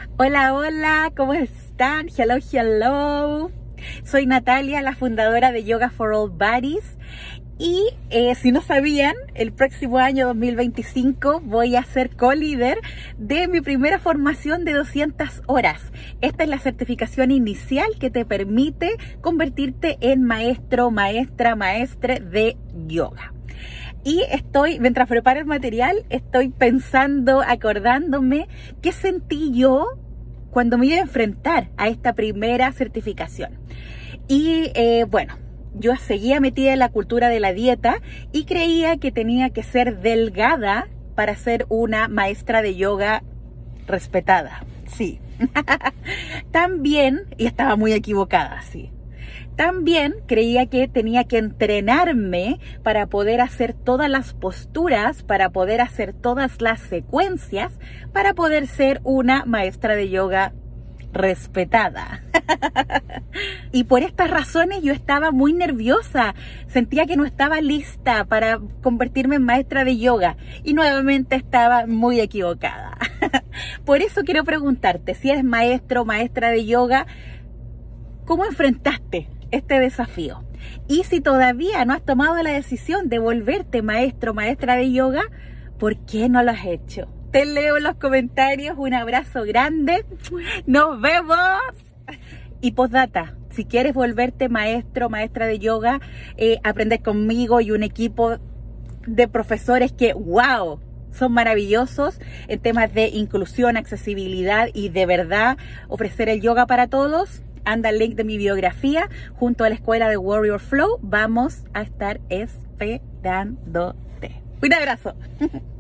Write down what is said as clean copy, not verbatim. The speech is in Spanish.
Hola, hola, ¿cómo están? Hello, hello. Soy Natalia, la fundadora de Yoga for All Bodies. Y si no sabían, el próximo año 2025 voy a ser co-líder de mi primera formación de 200 horas. Esta es la certificación inicial que te permite convertirte en maestro, maestra, maestre de yoga. Y mientras preparo el material, estoy pensando, acordándome qué sentí yo cuando me iba a enfrentar a esta primera certificación. Y bueno, yo seguía metida en la cultura de la dieta y creía que tenía que ser delgada para ser una maestra de yoga respetada. Sí. También, y estaba muy equivocada, sí. También creía que tenía que entrenarme para poder hacer todas las posturas, para poder hacer todas las secuencias, para poder ser una maestra de yoga respetada. Y por estas razones yo estaba muy nerviosa, sentía que no estaba lista para convertirme en maestra de yoga y nuevamente estaba muy equivocada. Por eso quiero preguntarte, si eres maestro o maestra de yoga, ¿cómo enfrentaste este desafío? Y si todavía no has tomado la decisión de volverte maestro o maestra de yoga, ¿por qué no lo has hecho? Te leo en los comentarios, un abrazo grande, nos vemos. Y postdata, si quieres volverte maestro o maestra de yoga, aprender conmigo y un equipo de profesores que, wow, son maravillosos en temas de inclusión, accesibilidad y de verdad ofrecer el yoga para todos. Anda el link de mi biografía junto a la escuela de Warrior Flow. Vamos a estar esperándote. Un abrazo.